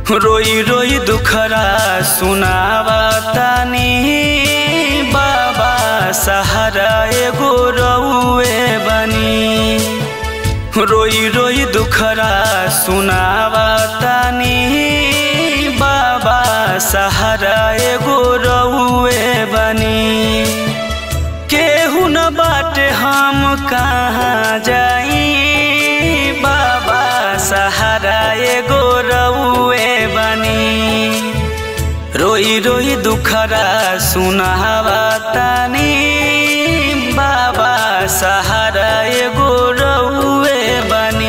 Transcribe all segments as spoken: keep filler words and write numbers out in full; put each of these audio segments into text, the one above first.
रोई रोई दुखरा सुनावा तानी बाबा सहारा एगो रउए बनी। रोई रोई दुखरा सुनावा तानी बाबा सहारा एगो रउए बनी। केहू न बाटे हम कहाँ जाई बाबा सहारा एगो रउए बनी। रोई रोई दुखरा सुनावा तानी बाबा सहारा एगो रउए बनी।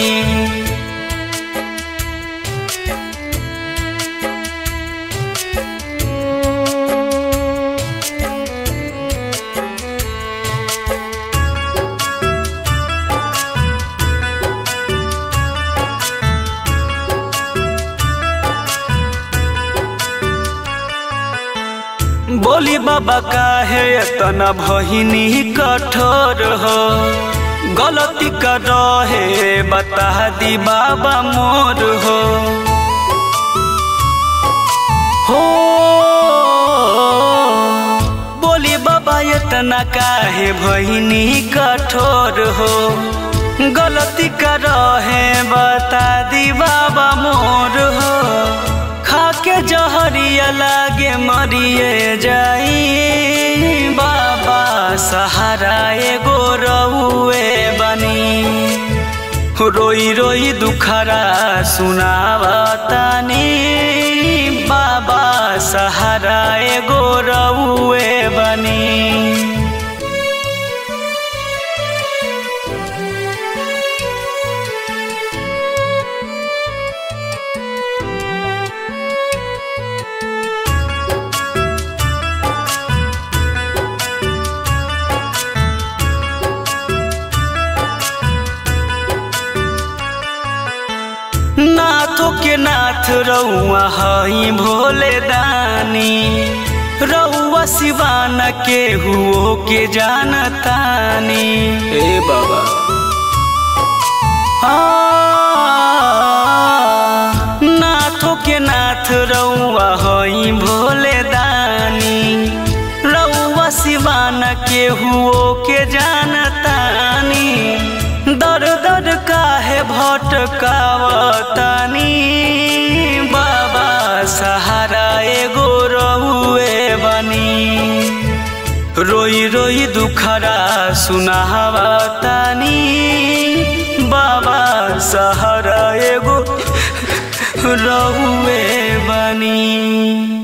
बोली बाबा काहे इतना भहिनी कठोर हो, गलती कर रहे बता दी बाबा मोर हो। हो बोली बाबा इतना काहे भहिनी कठोर हो, गलती कर रहे बता दी बाबा मोर हो। खाके जहरिया लागे मरिए जाई बाबा सहारा एगो रउए बनी। रोई रोई दुखरा सुनावा तानी बाबा सहारा एगो रउए बनी। नाथों के नाथ रउआ हई भोले दानी, रउआ सिवाना के हुओ के जानतानी। ए बाबा नाथों के नाथ रउआ हई भोले दानी, रउआ सिवाना के हुओ के जानतानी। दर दर काहे भटकावतानी बाबा सहारा एगो रउए बनी। रोई रोई दुखरा सुनावा तानी बाबा सहारा एगो रउए बनी।